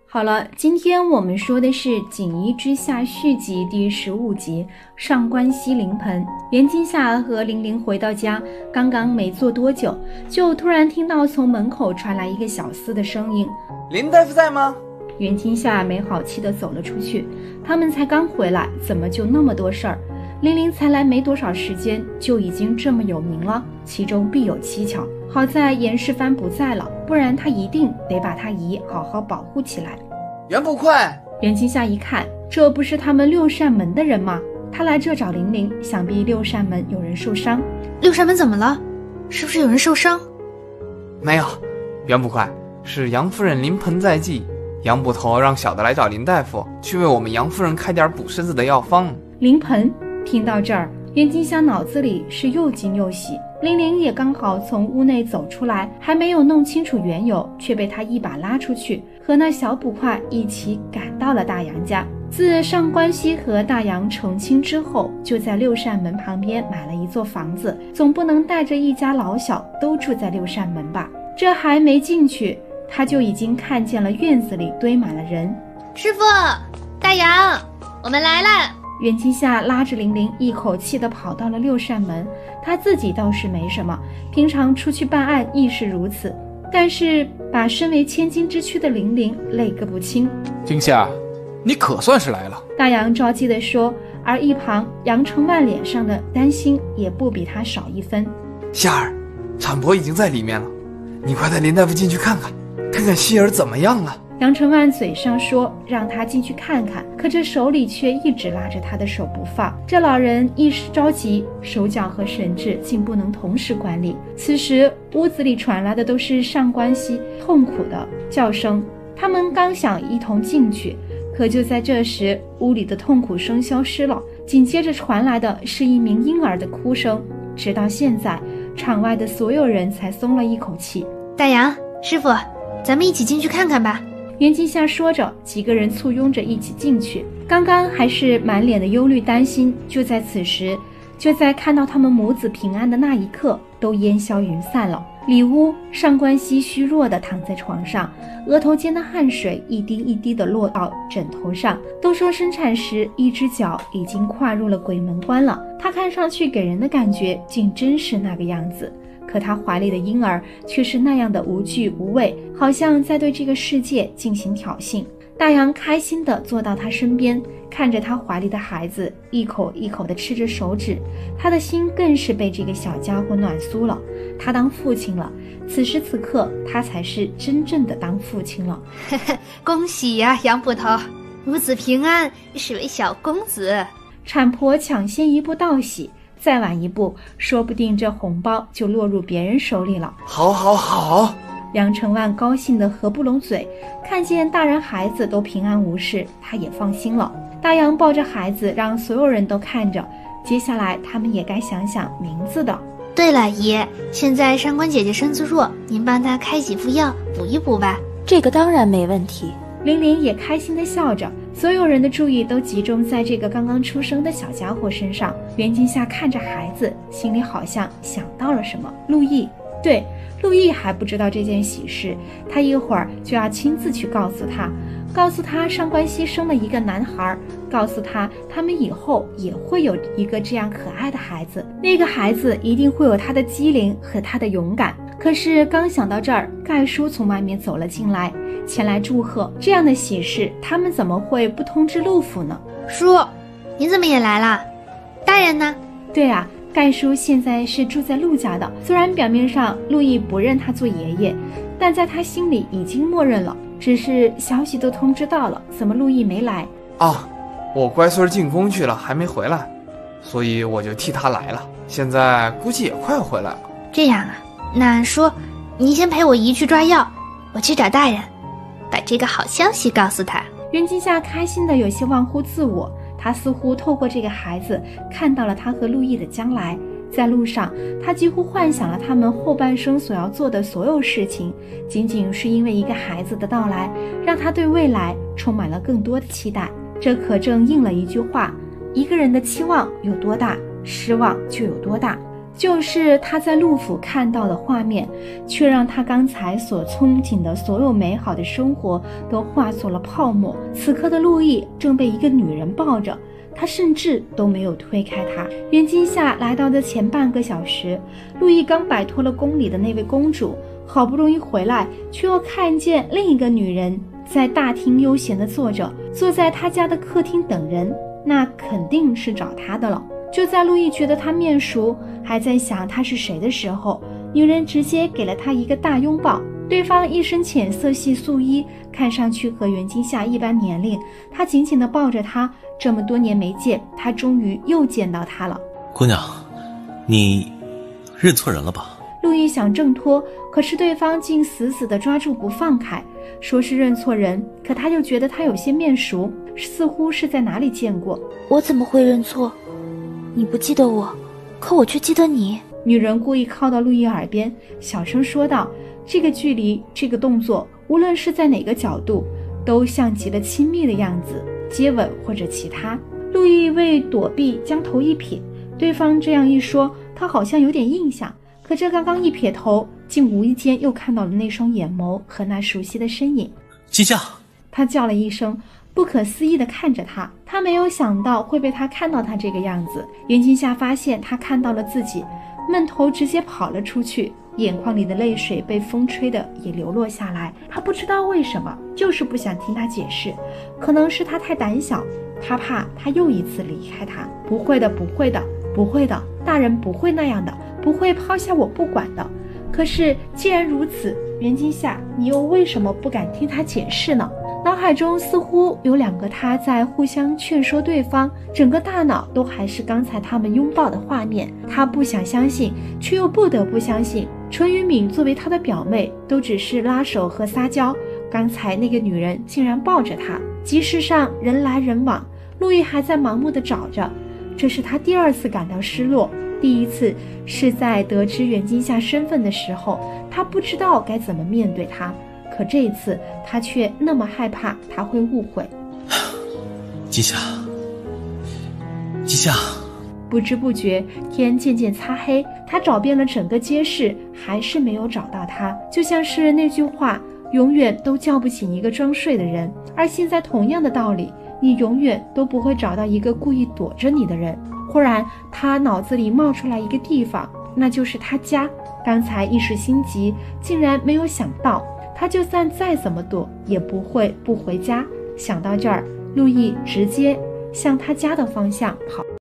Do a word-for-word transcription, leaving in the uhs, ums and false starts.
好了，今天我们说的是《锦衣之下》续集第十五集上官溪临盆。袁今夏和玲玲回到家，刚刚没坐多久，就突然听到从门口传来一个小厮的声音： 林大夫在吗？ 袁今夏没好气地走了出去，他们才刚回来，怎么就那么多事儿？玲玲才来没多少时间，就已经这么有名了，其中必有蹊跷。好在严世蕃不在了，不然他一定得把他姨好好保护起来。 袁捕快！ 袁今夏一看，这不是他们六扇门的人吗？他来这找玲玲，想必六扇门有人受伤。 六扇门怎么了？是不是有人受伤？ 没有，袁捕快，是杨夫人临盆在即，杨捕头让小的来找林大夫，去为我们杨夫人开点补身子的药方。 临盆，听到这儿，袁今夏脑子里是又惊又喜。玲玲也刚好从屋内走出来，还没有弄清楚缘由，却被他一把拉出去，和那小捕快一起赶到了大杨家。自上官溪和大杨成亲之后，就在六扇门旁边买了一座房子，总不能带着一家老小都住在六扇门吧？这还没进去，他就已经看见了院子里堆满了人。 师傅，大杨，我们来了。 袁今夏拉着玲玲一口气地跑到了六扇门，他自己倒是没什么，平常出去办案亦是如此，但是把身为千金之躯的玲玲累个不轻。 今夏，你可算是来了。 大杨着急地说，而一旁杨承万脸上的担心也不比他少一分。 夏儿，产婆已经在里面了，你快带林大夫进去看看，看看希儿怎么样了。 杨承万嘴上说让他进去看看，可这手里却一直拉着他的手不放。这老人一时着急，手脚和神志竟不能同时管理。此时屋子里传来的都是上官溪痛苦的叫声，他们刚想一同进去，可就在这时，屋里的痛苦声消失了，紧接着传来的是一名婴儿的哭声。直到现在，场外的所有人才松了一口气。 大杨，师傅，咱们一起进去看看吧。 袁今夏说着，几个人簇拥着一起进去。刚刚还是满脸的忧虑担心，就在此时，就在看到他们母子平安的那一刻，都烟消云散了。里屋，上官溪虚弱地躺在床上，额头间的汗水一滴一滴地落到枕头上。都说生产时一只脚已经跨入了鬼门关了，他看上去给人的感觉竟真是那个样子。可他怀里的婴儿却是那样的无惧无畏，好像在对这个世界进行挑衅。大杨开心地坐到他身边，看着他怀里的孩子一口一口地吃着手指，他的心更是被这个小家伙暖酥了。他当父亲了，此时此刻他才是真正的当父亲了。 恭喜呀、啊，杨捕头，母子平安，是位小公子。 产婆抢先一步道喜，再晚一步，说不定这红包就落入别人手里了。 好好好！ 杨承万高兴得合不拢嘴，看见大人孩子都平安无事，他也放心了。大杨抱着孩子，让所有人都看着。接下来他们也该想想名字的。 对了，爷，现在上官姐姐身子弱，您帮她开几副药补一补吧。 这个当然没问题。 玲玲也开心地笑着，所有人的注意都集中在这个刚刚出生的小家伙身上。袁今夏看着孩子，心里好像想到了什么。陆毅，对，陆毅还不知道这件喜事，他一会儿就要亲自去告诉他，告诉他上官溪生了一个男孩，告诉他他们以后也会有一个这样可爱的孩子，那个孩子一定会有他的机灵和他的勇敢。可是刚想到这儿，盖叔从外面走了进来，前来祝贺。这样的喜事，他们怎么会不通知陆府呢？ 叔，你怎么也来了？大人呢？ 对啊，盖叔现在是住在陆家的，虽然表面上陆毅不认他做爷爷，但在他心里已经默认了。只是消息都通知到了，怎么陆毅没来？ 啊，我乖孙进宫去了，还没回来，所以我就替他来了。现在估计也快回来了。 这样啊，那叔，你先陪我姨去抓药，我去找大人，把这个好消息告诉他。 袁今夏开心的有些忘乎自我，他似乎透过这个孩子看到了他和陆毅的将来。在路上，他几乎幻想了他们后半生所要做的所有事情，仅仅是因为一个孩子的到来，让他对未来充满了更多的期待。这可正应了一句话：一个人的期望有多大，失望就有多大。 就是他在陆府看到的画面，却让他刚才所憧憬的所有美好的生活都化作了泡沫。此刻的陆毅正被一个女人抱着，他甚至都没有推开她。袁今夏来到的前半个小时，陆毅刚摆脱了宫里的那位公主，好不容易回来，却又看见另一个女人在大厅悠闲地坐着，坐在他家的客厅等人，那肯定是找他的了。就在陆毅觉得他面熟，还在想他是谁的时候，女人直接给了他一个大拥抱。对方一身浅色系素衣，看上去和袁今夏一般年龄。他紧紧地抱着她，这么多年没见，他终于又见到她了。 姑娘，你认错人了吧？ 陆毅想挣脱，可是对方竟死死地抓住不放开，说是认错人，可他又觉得他有些面熟，似乎是在哪里见过。 我怎么会认错？你不记得我，可我却记得你。 女人故意靠到陆毅耳边，小声说道，这个距离，这个动作，无论是在哪个角度，都像极了亲密的样子，接吻或者其他。陆毅为躲避将头一撇，对方这样一说，他好像有点印象，可这刚刚一撇头，竟无意间又看到了那双眼眸和那熟悉的身影。 今夏， 他叫了一声，不可思议地看着他，他没有想到会被他看到他这个样子。袁今夏发现他看到了自己，闷头直接跑了出去，眼眶里的泪水被风吹的也流落下来。他不知道为什么，就是不想听他解释，可能是他太胆小，他怕他又一次离开他。不会的，不会的，不会的，大人不会那样的，不会抛下我不管的。可是既然如此，袁今夏，你又为什么不敢听他解释呢？脑海中似乎有两个他在互相劝说对方，整个大脑都还是刚才他们拥抱的画面。他不想相信，却又不得不相信，纯于敏作为他的表妹，都只是拉手和撒娇，刚才那个女人竟然抱着他。集市上人来人往，陆毅还在盲目地找着，这是他第二次感到失落。第一次是在得知袁今夏身份的时候，他不知道该怎么面对他，可这一次他却那么害怕他会误会。 今夏，今夏。 不知不觉天渐渐擦黑，他找遍了整个街市，还是没有找到他。就像是那句话，永远都叫不醒一个装睡的人，而现在同样的道理，你永远都不会找到一个故意躲着你的人。忽然他脑子里冒出来一个地方，那就是他家。刚才一时心急，竟然没有想到，他就算再怎么躲也不会不回家。想到这儿，陆毅直接向他家的方向跑。